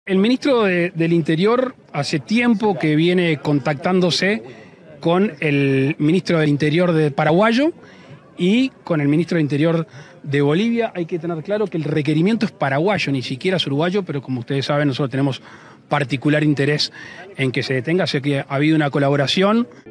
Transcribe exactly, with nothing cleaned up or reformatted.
El ministro de- del Interior hace tiempo que viene contactándose con el ministro del Interior de paraguayo y con el ministro del Interior de Bolivia. Hay que tener claro que el requerimiento es paraguayo, ni siquiera es uruguayo, pero como ustedes saben, nosotros tenemos particular interés en que se detenga, así que ha habido una colaboración.